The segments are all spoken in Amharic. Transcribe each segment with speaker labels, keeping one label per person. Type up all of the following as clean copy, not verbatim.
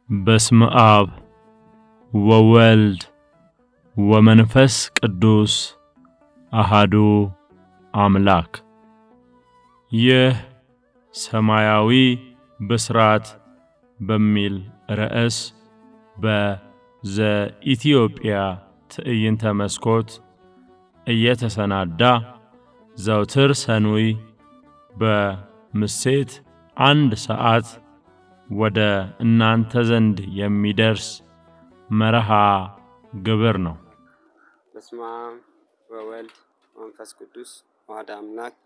Speaker 1: بسم آب وولد ومنفس قدوس أحدو أملاك يه سماياوي بسرات بميل رأس بزا إثيوبيا تأينت مسكوت እየተሰናዳ ዘውትር ሰኑይ በምሴት 1 ሰዓት ወደ እናንተ ዘንድ የሚደርስ መርሃ ግብር ነው።
Speaker 2: በስመ አብ ወወልድ ወመንፈስ ቅዱስ አሐዱ አምላክ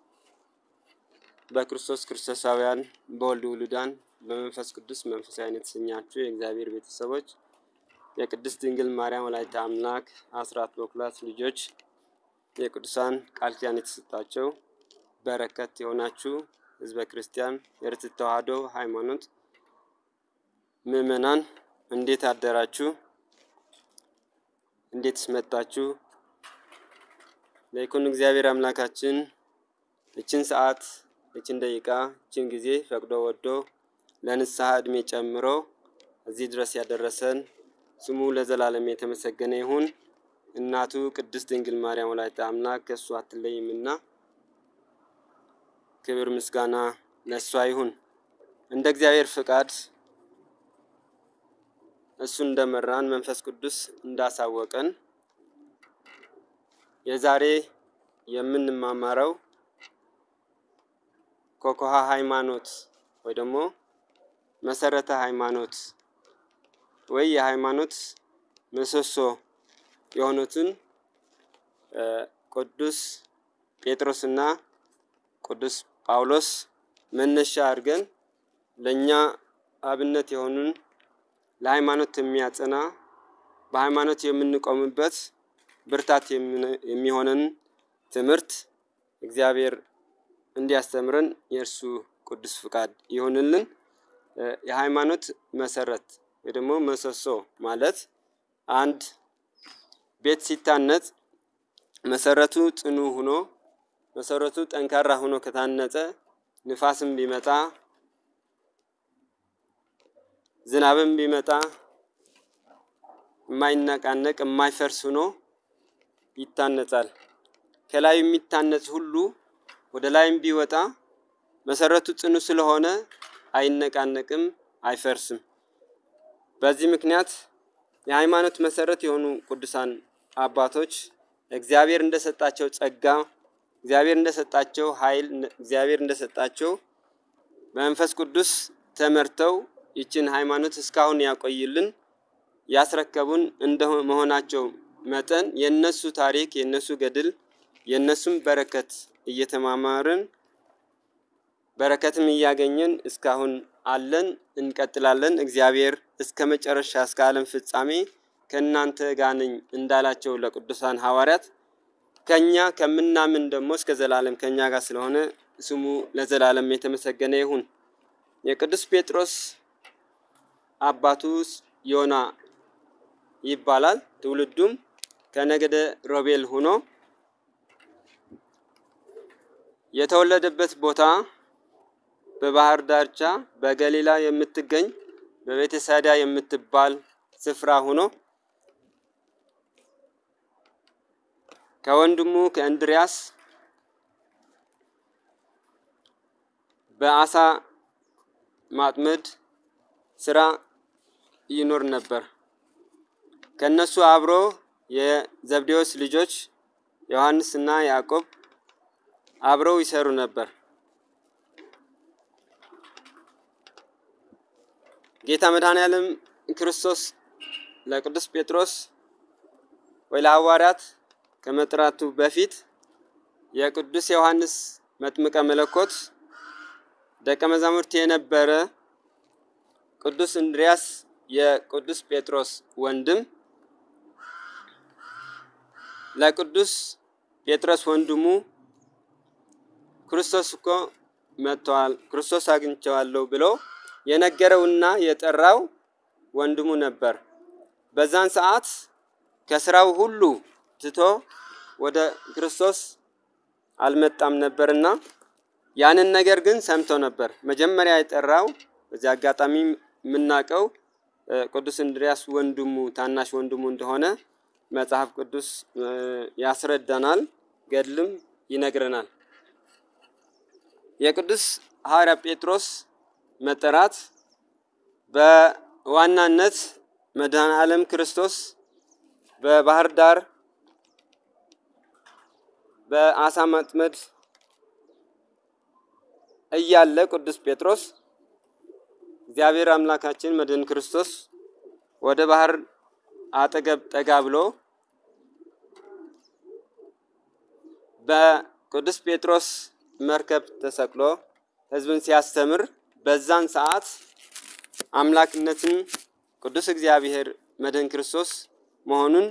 Speaker 2: በክርስቶስ ክርስቶሳውያን በወልድ ውሉዳን በመንፈስ ቅዱስ መንፈሳዊነት የተሰኛችሁ የእግዚአብሔር ቤተሰቦች የቅድስት ድንግል ማርያም ወላዲተ አምላክ አስራት በኩራት ልጆች የቅዱሳን ቃል ኪዳን የተሰጣቸው በረከት የሆናችሁ ሕዝበ ክርስቲያን የርትዕት ተዋሕዶ ሃይማኖት ምእመናን እንዴት አደራችሁ? እንዴት መጣችሁ? ለይኩን እግዚአብሔር አምላካችን እችን ሰዓት እችን ደቂቃ እችን ጊዜ ፈቅዶ ወዶ ለንስሐ ዕድሜ ጨምሮ እዚህ ድረስ ያደረሰን ስሙ ለዘላለም የተመሰገነ ይሁን። እናቱ ቅድስት ድንግል ማርያም ወላዲተ አምላክ ከሷ አትለይምና ክብር ምስጋና ለሷ ይሁን። እንደ እግዚአብሔር ፍቃድ እሱ እንደመራን መንፈስ ቅዱስ እንዳሳወቀን የዛሬ የምንማማረው ኮኮሃ ሃይማኖት ወይ ደግሞ መሰረተ ሃይማኖት ወይ የሃይማኖት ምሰሶ የሆኑትን ቅዱስ ጴጥሮስና ቅዱስ ጳውሎስ መነሻ አድርገን ለኛ አብነት የሆኑን ለሃይማኖት የሚያጸና በሃይማኖት የምንቆምበት ብርታት የሚሆነን ትምህርት እግዚአብሔር እንዲያስተምረን የእርሱ ቅዱስ ፍቃድ ይሁንልን። የሃይማኖት መሰረት ወይ ደግሞ ምሰሶ ማለት አንድ ቤት ሲታነጽ መሰረቱ ጽኑ ሆኖ መሰረቱ ጠንካራ ሆኖ ከታነጸ ንፋስም ቢመጣ ዝናብም ቢመጣ የማይነቃነቅ የማይፈርስ ሆኖ ይታነጻል። ከላይ የሚታነጽ ሁሉ ወደ ላይም ቢወጣ መሰረቱ ጽኑ ስለሆነ አይነቃነቅም አይፈርስም። በዚህ ምክንያት የሃይማኖት መሰረት የሆኑ ቅዱሳን አባቶች እግዚአብሔር እንደሰጣቸው ጸጋ እግዚአብሔር እንደሰጣቸው ኃይል እግዚአብሔር እንደሰጣቸው በመንፈስ ቅዱስ ተመርተው ይችን ሃይማኖት እስካሁን ያቆይልን ያስረከቡን እንደመሆናቸው መጠን የነሱ ታሪክ የነሱ ገድል የነሱም በረከት እየተማማርን በረከትም እያገኘን እስካሁን አለን እንቀጥላለን። እግዚአብሔር እስከመጨረሻ እስከ ዓለም ፍጻሜ ከናንተ ጋር ነኝ እንዳላቸው ለቅዱሳን ሐዋርያት ከኛ ከምናምን ደግሞ እስከ ዘላለም ከኛ ጋር ስለሆነ ስሙ ለዘላለም የተመሰገነ ይሁን። የቅዱስ ጴጥሮስ አባቱ ዮና ይባላል። ትውልዱም ከነገደ ሮቤል ሆኖ የተወለደበት ቦታ በባህር ዳርቻ በገሊላ የምትገኝ በቤተሳዳ የምትባል ስፍራ ሆኖ ከወንድሙ ከእንድሪያስ በአሳ ማጥመድ ስራ ይኖር ነበር። ከነሱ አብሮ የዘብዴዎስ ልጆች ዮሐንስና ያዕቆብ አብረው ይሰሩ ነበር። ጌታ መድኃኔዓለም ክርስቶስ ለቅዱስ ጴጥሮስ ወይ ለሐዋርያት ከመጥራቱ በፊት የቅዱስ ዮሐንስ መጥምቀ መለኮት ደቀ መዛሙርት የነበረ ቅዱስ እንድሪያስ የቅዱስ ጴጥሮስ ወንድም ለቅዱስ ጴጥሮስ ወንድሙ ክርስቶስ እኮ መጥቷል ክርስቶስ አግኝቼዋለሁ ብሎ የነገረውና የጠራው ወንድሙ ነበር። በዛን ሰዓት ከስራው ሁሉ ትቶ ወደ ክርስቶስ አልመጣም ነበርና ያንን ነገር ግን ሰምቶ ነበር። መጀመሪያ የጠራው በዚህ አጋጣሚ ምናቀው ቅዱስ እንድርያስ ወንድሙ ታናሽ ወንድሙ እንደሆነ መጽሐፍ ቅዱስ ያስረዳናል፣ ገድልም ይነግረናል። የቅዱስ ሐዋርያ ጴጥሮስ መጠራት በዋናነት መድኃኔ ዓለም ክርስቶስ በባህር ዳር በአሳ ማጥመድ እያለ ቅዱስ ጴጥሮስ እግዚአብሔር አምላካችን መድኃኔ ክርስቶስ ወደ ባህር አጠገብ ጠጋ ብሎ በቅዱስ ጴጥሮስ መርከብ ተሰቅሎ ሕዝብን ሲያስተምር በዛን ሰዓት አምላክነትን ቅዱስ እግዚአብሔር መድኃኔ ክርስቶስ መሆኑን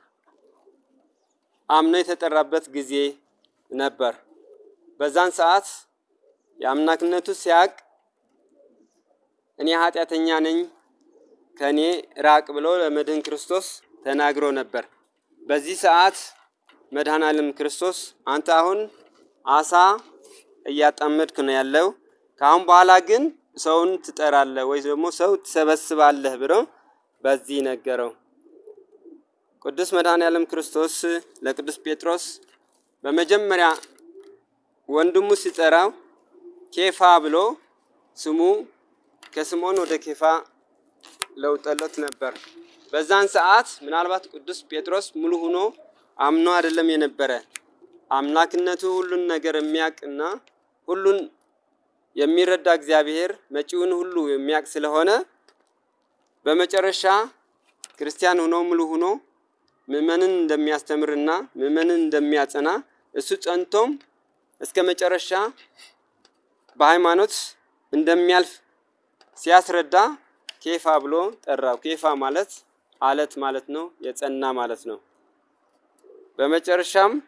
Speaker 2: አምኖ የተጠራበት ጊዜ ነበር። በዛን ሰዓት የአምላክነቱ ሲያቅ እኔ ኃጢአተኛ ነኝ ከኔ ራቅ ብሎ ለመድኃኔ ክርስቶስ ተናግሮ ነበር። በዚህ ሰዓት መድኃኔ ዓለም ክርስቶስ አንተ አሁን አሳ እያጣመድክ ነው ያለው፣ ካሁን በኋላ ግን ሰውን ትጠራለህ ወይ ደግሞ ሰው ትሰበስባለህ ብሎ በዚህ ነገረው። ቅዱስ መድኃኔ ዓለም ክርስቶስ ለቅዱስ ጴጥሮስ በመጀመሪያ ወንድሙ ሲጠራው ኬፋ ብሎ ስሙ ከስምዖን ወደ ኬፋ ለውጠለት ነበር። በዛን ሰዓት ምናልባት ቅዱስ ጴጥሮስ ሙሉ ሆኖ አምኖ አይደለም የነበረ፣ አምላክነቱ ሁሉን ነገር የሚያቅና ሁሉን የሚረዳ እግዚአብሔር መጪውን ሁሉ የሚያቅ ስለሆነ በመጨረሻ ክርስቲያን ሆኖ ሙሉ ሆኖ ምእመንን እንደሚያስተምርና ምእመንን እንደሚያጸና እሱ ጸንቶም እስከ መጨረሻ በሃይማኖት እንደሚያልፍ ሲያስረዳ ኬፋ ብሎ ጠራው። ኬፋ ማለት አለት ማለት ነው፣ የጸና ማለት ነው። በመጨረሻም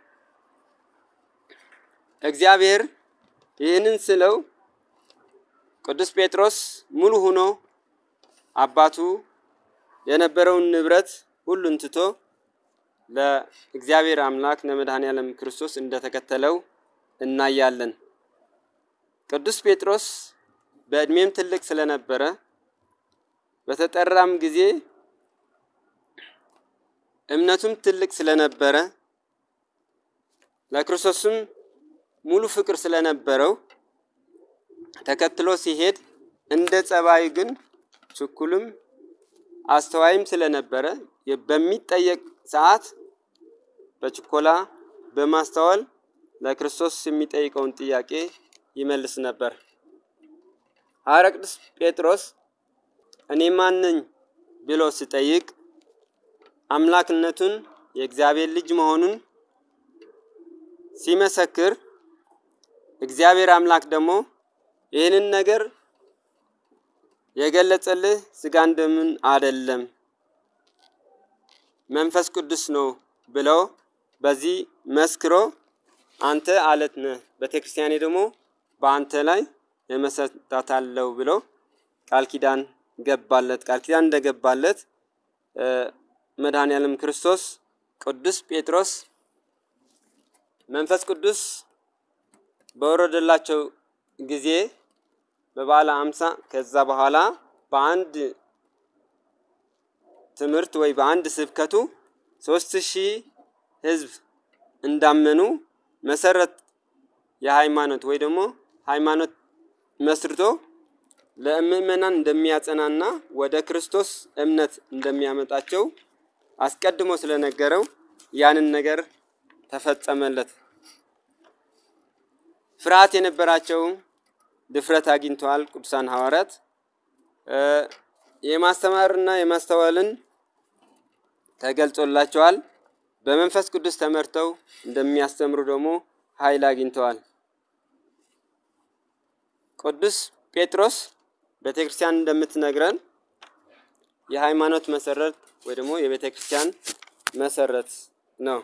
Speaker 2: እግዚአብሔር ይህንን ስለው ቅዱስ ጴጥሮስ ሙሉ ሆኖ አባቱ የነበረውን ንብረት ሁሉን ትቶ ለእግዚአብሔር አምላክ ለመድኃኔ ዓለም ክርስቶስ እንደተከተለው እናያለን። ቅዱስ ጴጥሮስ በእድሜም ትልቅ ስለነበረ በተጠራም ጊዜ እምነቱም ትልቅ ስለነበረ ለክርስቶስም ሙሉ ፍቅር ስለነበረው ተከትሎ ሲሄድ እንደ ጸባይ ግን ችኩልም አስተዋይም ስለነበረ በሚጠየቅ ሰዓት በችኮላ በማስተዋል ለክርስቶስ የሚጠይቀውን ጥያቄ ይመልስ ነበር። ሐዋርያ ቅዱስ ጴጥሮስ እኔ ማን ነኝ ብሎ ሲጠይቅ አምላክነቱን የእግዚአብሔር ልጅ መሆኑን ሲመሰክር እግዚአብሔር አምላክ ደግሞ ይህንን ነገር የገለጸልህ ስጋን ደምን አይደለም መንፈስ ቅዱስ ነው ብሎ በዚህ መስክሮ አንተ አለት ነህ፣ በተክርስቲያኔ ደግሞ በአንተ ላይ እመሰክራለሁ ብሎ ቃል ኪዳን ገባለት። ቃል ኪዳን እንደገባለት መድኃኔ ዓለም ክርስቶስ ቅዱስ ጴጥሮስ መንፈስ ቅዱስ በወረደላቸው ጊዜ በበዓለ ሃምሳ ከዛ በኋላ በአንድ ትምህርት ወይ በአንድ ስብከቱ 3000 ሕዝብ እንዳመኑ መሰረት የሃይማኖት ወይ ደግሞ ሃይማኖት መስርቶ ለምእመናን እንደሚያጸናና ወደ ክርስቶስ እምነት እንደሚያመጣቸው አስቀድሞ ስለነገረው ያንን ነገር ተፈጸመለት። ፍርሃት የነበራቸው ድፍረት አግኝተዋል። ቅዱሳን ሐዋርያት የማስተማርና የማስተዋልን ተገልጾላቸዋል። በመንፈስ ቅዱስ ተመርተው እንደሚያስተምሩ ደግሞ ኃይል አግኝተዋል። ቅዱስ ጴጥሮስ ቤተክርስቲያን እንደምትነግረን የሃይማኖት መሰረት ወይ ደግሞ የቤተክርስቲያን መሰረት ነው።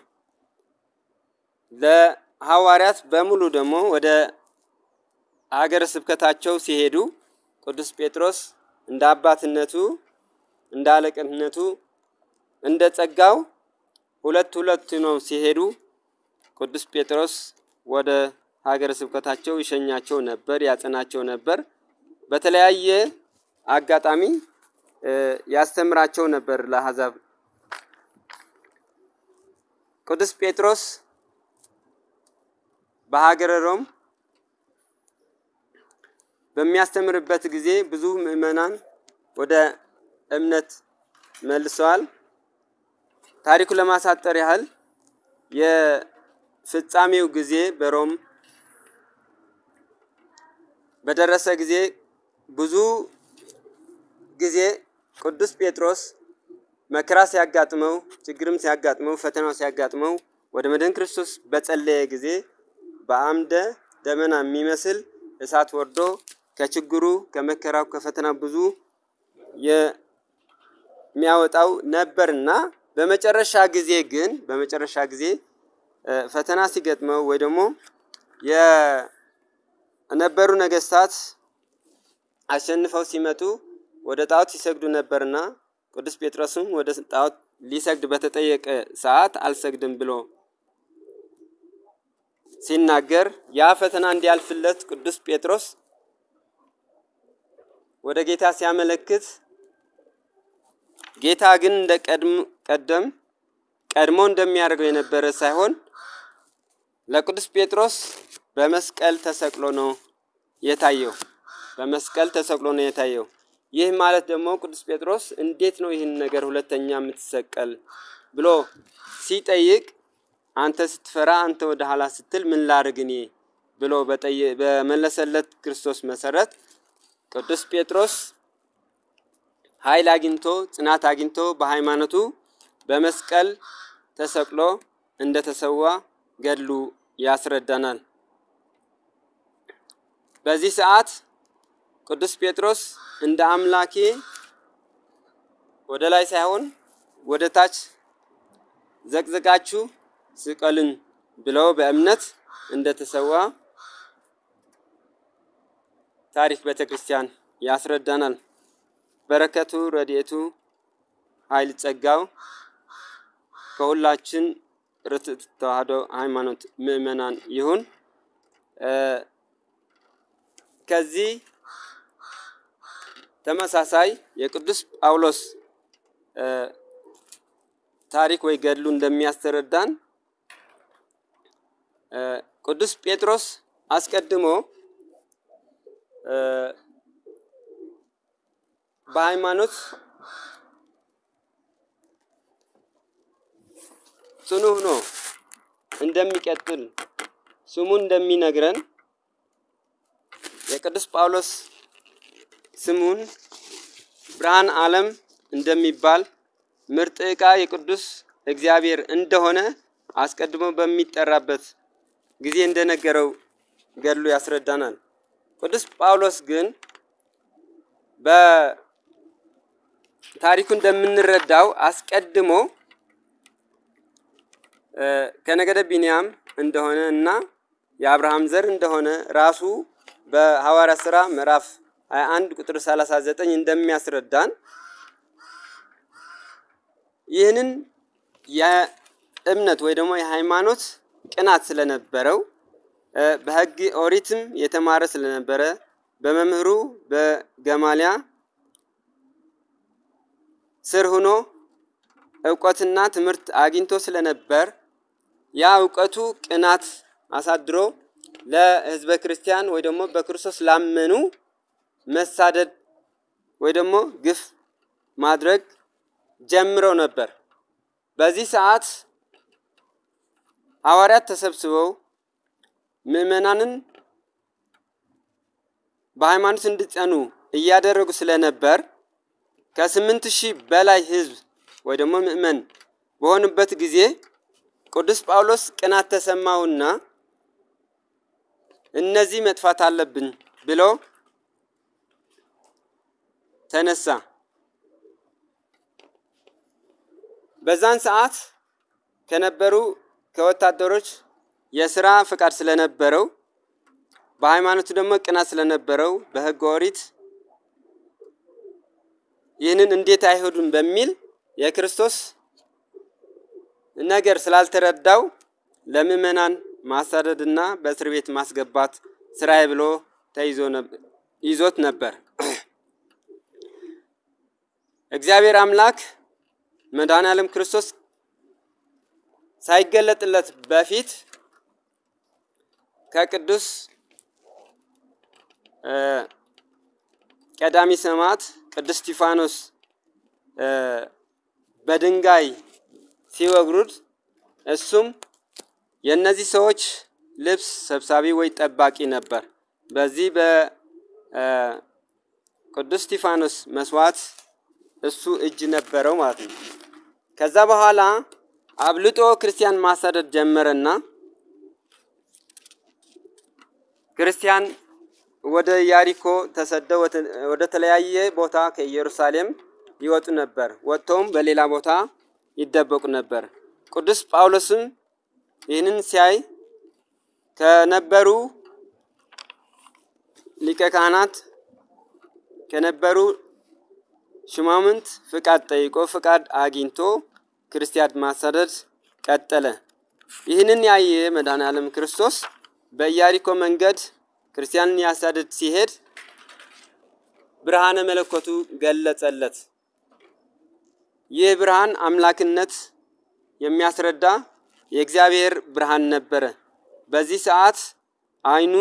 Speaker 2: ለሐዋርያት በሙሉ ደግሞ ወደ ሀገረ ስብከታቸው ሲሄዱ ቅዱስ ጴጥሮስ እንደ አባትነቱ እንደ አለቅነቱ እንደ ጸጋው ሁለት ነው ሲሄዱ ቅዱስ ጴጥሮስ ወደ ሀገረ ስብከታቸው ይሸኛቸው ነበር፣ ያጸናቸው ነበር። በተለያየ አጋጣሚ ያስተምራቸው ነበር ለአሕዛብ። ቅዱስ ጴጥሮስ በሀገረ ሮም በሚያስተምርበት ጊዜ ብዙ ምዕመናን ወደ እምነት መልሰዋል። ታሪኩ ለማሳጠር ያህል የፍጻሜው ጊዜ በሮም በደረሰ ጊዜ ብዙ ጊዜ ቅዱስ ጴጥሮስ መከራ ሲያጋጥመው፣ ችግርም ሲያጋጥመው፣ ፈተናው ሲያጋጥመው ወደ መድኃኔ ክርስቶስ በጸለየ ጊዜ በአምደ ደመና የሚመስል እሳት ወርዶ ከችግሩ ከመከራው ከፈተናው ብዙ የሚያወጣው ነበርና በመጨረሻ ጊዜ ፈተና ሲገጥመው ወይ ደግሞ የነበሩ ነገስታት አሸንፈው ሲመጡ ወደ ጣዖት ይሰግዱ ነበርና ቅዱስ ጴጥሮስም ወደ ጣዖት ሊሰግድ በተጠየቀ ሰዓት አልሰግድም ብሎ ሲናገር ያ ፈተና እንዲያልፍለት ቅዱስ ጴጥሮስ ወደ ጌታ ሲያመለክት ጌታ ግን እንደ ቀድሞ እንደሚያደርገው የነበረ ሳይሆን ለቅዱስ ጴጥሮስ በመስቀል ተሰቅሎ ነው የታየው። ይህ ማለት ደግሞ ቅዱስ ጴጥሮስ እንዴት ነው ይህን ነገር ሁለተኛ የምትሰቀል ብሎ ሲጠይቅ አንተ ስትፈራ አንተ ወደ ኋላ ስትል ምን ላድርግ እኔ ብሎ በመለሰለት ክርስቶስ መሰረት ቅዱስ ጴጥሮስ ኃይል አግኝቶ ጽናት አግኝቶ በሃይማኖቱ በመስቀል ተሰቅሎ እንደተሰዋ ገድሉ ያስረዳናል። በዚህ ሰዓት ቅዱስ ጴጥሮስ እንደ አምላኬ ወደ ላይ ሳይሆን ወደ ታች ዘቅዝቃችሁ ስቀልን ብለው በእምነት እንደተሰዋ ታሪክ ቤተክርስቲያን ያስረዳናል። በረከቱ ረድኤቱ ኃይል ጸጋው ከሁላችን ርትዕት ተዋሕዶ ሃይማኖት ምእመናን ይሁን። ከዚህ ተመሳሳይ የቅዱስ ጳውሎስ ታሪክ ወይ ገድሉ እንደሚያስተረዳን ቅዱስ ጴጥሮስ አስቀድሞ በሃይማኖት ጽኑ ሆኖ እንደሚቀጥል ስሙን እንደሚነግረን የቅዱስ ጳውሎስ ስሙን ብርሃን ዓለም እንደሚባል ምርጥ ዕቃ የቅዱስ እግዚአብሔር እንደሆነ አስቀድሞ በሚጠራበት ጊዜ እንደነገረው ገድሉ ያስረዳናል። ቅዱስ ጳውሎስ ግን በታሪኩ እንደምንረዳው አስቀድሞ ከነገደ ቢንያም እንደሆነ እና የአብርሃም ዘር እንደሆነ ራሱ በሐዋርያት ሥራ ምዕራፍ 21 ቁጥር 39 እንደሚያስረዳን ይህንን የእምነት ወይ ደግሞ የሃይማኖት ቅናት ስለነበረው በሕግ ኦሪትም የተማረ ስለነበረ በመምህሩ በገማልያ ስር ሆኖ ዕውቀትና ትምህርት አግኝቶ ስለነበር ያ ዕውቀቱ ቅናት አሳድሮ ለሕዝበ ክርስቲያን ወይ ደግሞ በክርስቶስ ላመኑ መሳደድ ወይ ደግሞ ግፍ ማድረግ ጀምረው ነበር። በዚህ ሰዓት ሐዋርያት ተሰብስበው ምእመናንን በሃይማኖት እንዲጸኑ እያደረጉ ስለነበር ከ8000 በላይ ሕዝብ ወይ ደግሞ ምእመን በሆኑበት ጊዜ ቅዱስ ጳውሎስ ቅናት ተሰማውና እነዚህ መጥፋት አለብን ብሎ ተነሳ። በዛን ሰዓት ከነበሩ ከወታደሮች የሥራ ፍቃድ ስለነበረው በሃይማኖቱ ደግሞ ቅናት ስለነበረው በሕግ ኦሪት ይህንን እንዴት አይሁድም በሚል የክርስቶስ ነገር ስላልተረዳው ለምእመናን ማሳደድና በእስር ቤት ማስገባት ስራዬ ብሎ ይዞት ነበር። እግዚአብሔር አምላክ መድኃኔዓለም ክርስቶስ ሳይገለጥለት በፊት ከቅዱስ ቀዳሚ ሰማዕት ቅዱስ እስጢፋኖስ በድንጋይ ሲወግሩት እሱም የነዚህ ሰዎች ልብስ ሰብሳቢ ወይ ጠባቂ ነበር። በዚህ በቅዱስ እስጢፋኖስ መስዋዕት እሱ እጅ ነበረው ማለት ነው። ከዛ በኋላ አብልጦ ክርስቲያን ማሳደድ ጀመረና ክርስቲያን ወደ ያሪኮ ተሰደው ወደ ተለያየ ቦታ ከኢየሩሳሌም ይወጡ ነበር። ወጥተውም በሌላ ቦታ ይደበቁ ነበር። ቅዱስ ጳውሎስም ይህንን ሲያይ ከነበሩ ሊቀ ካህናት ከነበሩ ሽማምንት ፍቃድ ጠይቆ ፍቃድ አግኝቶ ክርስቲያን ማሳደድ ቀጠለ። ይህንን ያየ መድኃኔዓለም ክርስቶስ በኢያሪኮ መንገድ ክርስቲያንን ያሳደድ ሲሄድ ብርሃነ መለኮቱ ገለጸለት። ይህ ብርሃን አምላክነት የሚያስረዳ የእግዚአብሔር ብርሃን ነበረ። በዚህ ሰዓት አይኑ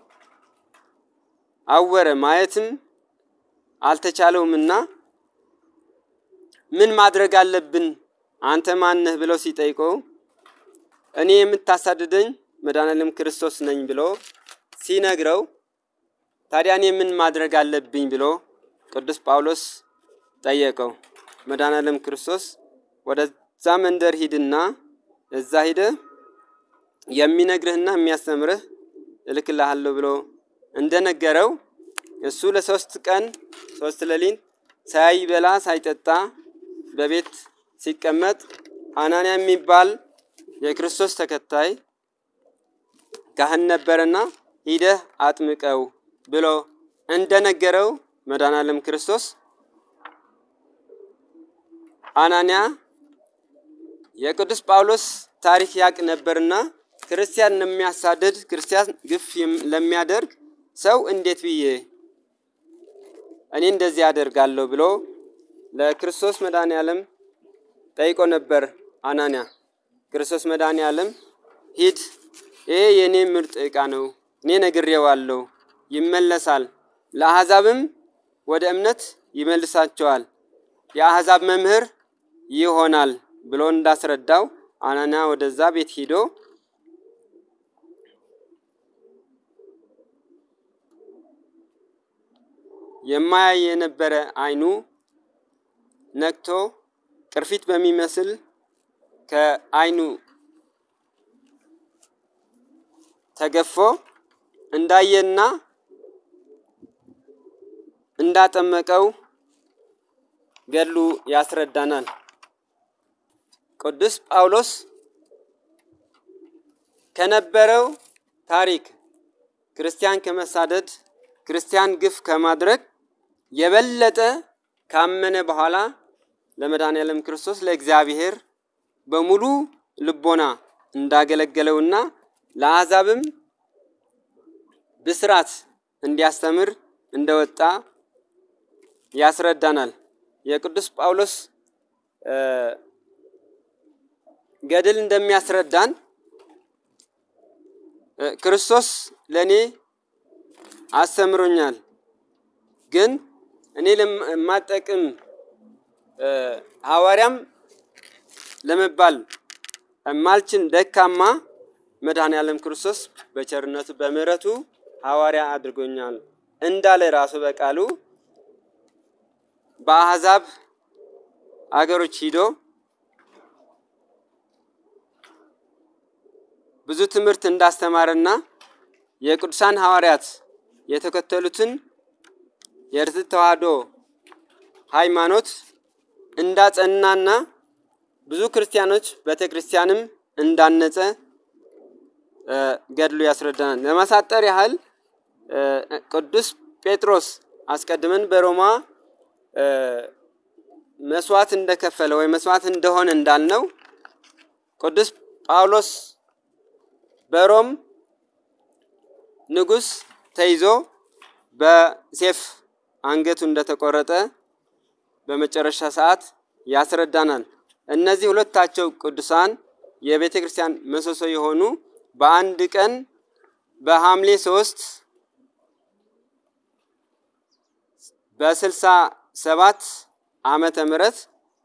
Speaker 2: አወረ፣ ማየትም አልተቻለውምና ምን ማድረግ አለብን አንተ ማን ነህ ብለው ሲጠይቀው እኔ የምታሳድደኝ መድኃኔዓለም ክርስቶስ ነኝ ብሎ ሲነግረው ታዲያ እኔ ምን ማድረግ አለብኝ ብሎ ቅዱስ ጳውሎስ ጠየቀው። መድኃኔዓለም ክርስቶስ ወደዛ መንደር ሂድና እዛ ሂደ የሚነግርህና የሚያስተምርህ እልክልሃለሁ ብሎ እንደነገረው እሱ ለ3 ቀን 3 ሌሊት ሳይበላ ሳይጠጣ በቤት ሲቀመጥ አናንያ የሚባል የክርስቶስ ተከታይ ካህን ነበርና ሂደህ አጥምቀው ብሎ እንደነገረው መድኃኔዓለም ክርስቶስ አናንያ የቅዱስ ጳውሎስ ታሪክ ያቅ ነበርና ክርስቲያን የሚያሳድድ ክርስቲያን ግፍ ለሚያደርግ ሰው እንዴት ብዬ እኔ እንደዚህ አደርጋለሁ ብሎ ለክርስቶስ መድኃኔዓለም ጠይቆ ነበር። አናንያ ክርስቶስ መድኃኔዓለም ሂድ ይሄ የኔ ምርጥ ዕቃ ነው፣ እኔ ነግሬዋለሁ፣ ይመለሳል፣ ለአሕዛብም ወደ እምነት ይመልሳቸዋል፣ የአሕዛብ መምህር ይሆናል ብሎ እንዳስረዳው አናንያ ወደዛ ቤት ሄዶ የማያይ የነበረ አይኑ ነክቶ ቅርፊት በሚመስል ከአይኑ ተገፎ እንዳየና እንዳጠመቀው ገድሉ ያስረዳናል። ቅዱስ ጳውሎስ ከነበረው ታሪክ ክርስቲያን ከመሳደድ ክርስቲያን ግፍ ከማድረግ የበለጠ ካመነ በኋላ ለመድኃኔዓለም ክርስቶስ ለእግዚአብሔር በሙሉ ልቦና እንዳገለገለውና ለአሕዛብም ብስራት እንዲያስተምር እንደወጣ ያስረዳናል። የቅዱስ ጳውሎስ ገድል እንደሚያስረዳን ክርስቶስ ለኔ አስተምሮኛል፣ ግን እኔ ለማጠቅም ሐዋርያም ለመባል ማልችን ደካማ መድኃኔዓለም ክርስቶስ በቸርነቱ በምህረቱ ሐዋርያ አድርጎኛል እንዳለ ራሱ በቃሉ በአሕዛብ አገሮች ሂዶ ብዙ ትምህርት እንዳስተማረና የቅዱሳን ሐዋርያት የተከተሉትን የርትዕት ተዋሕዶ ሃይማኖት እንዳጸናና ብዙ ክርስቲያኖች ቤተክርስቲያንም እንዳነጸ ገድሉ ያስረዳናል። ለማሳጠር ያህል ቅዱስ ጴጥሮስ አስቀድመን በሮማ መስዋዕት እንደከፈለ ወይ መስዋዕት እንደሆነ እንዳልነው ቅዱስ ጳውሎስ በሮም ንጉስ ተይዞ በሴፍ አንገቱ እንደተቆረጠ በመጨረሻ ሰዓት ያስረዳናል። እነዚህ ሁለታቸው ቅዱሳን የቤተ ክርስቲያን ምሰሶ የሆኑ በአንድ ቀን በሐምሌ 3 በ67 ዓመተ ምህረት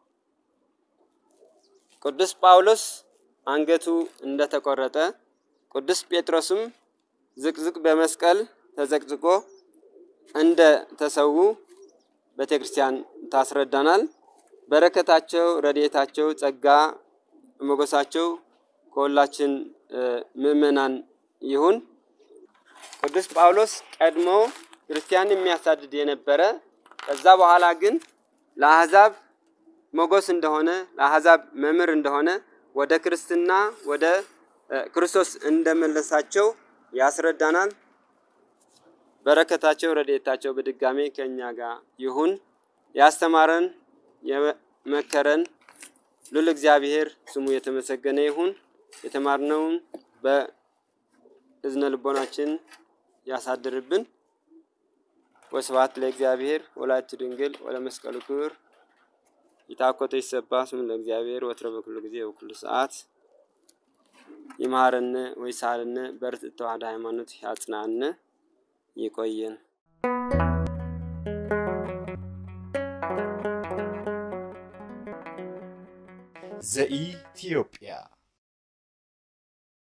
Speaker 2: ቅዱስ ጳውሎስ አንገቱ እንደተቆረጠ ቅዱስ ጴጥሮስም ዝቅዝቅ በመስቀል ተዘቅዝቆ እንደ ተሰዉ ቤተክርስቲያን ታስረዳናል። በረከታቸው ረድኤታቸው ጸጋ ሞገሳቸው ከሁላችን ምእመናን ይሁን። ቅዱስ ጳውሎስ ቀድሞ ክርስቲያን የሚያሳድድ የነበረ ከዛ በኋላ ግን ለአሕዛብ ሞገስ እንደሆነ ለአሕዛብ መምህር እንደሆነ ወደ ክርስትና ወደ ክርስቶስ እንደመለሳቸው ያስረዳናል። በረከታቸው ረድኤታቸው በድጋሜ ከኛ ጋር ይሁን። ያስተማረን የመከረን ልዑል እግዚአብሔር ስሙ የተመሰገነ ይሁን። የተማርነውን በእዝነ ልቦናችን ያሳድርብን። ወስብሐት ለእግዚአብሔር ወለወላዲቱ ድንግል ወለመስቀሉ ክቡር። ይትሐኮቶ ይትሰበሐ ስሙ ለእግዚአብሔር ወትረ በኩሉ ጊዜ ወኩሉ ሰዓት። ይማረነ ወይሳለነ በርትዕት ተዋሕዶ ሃይማኖት ያጽናነ ይቆየን።
Speaker 3: ዘኢትዮጵያ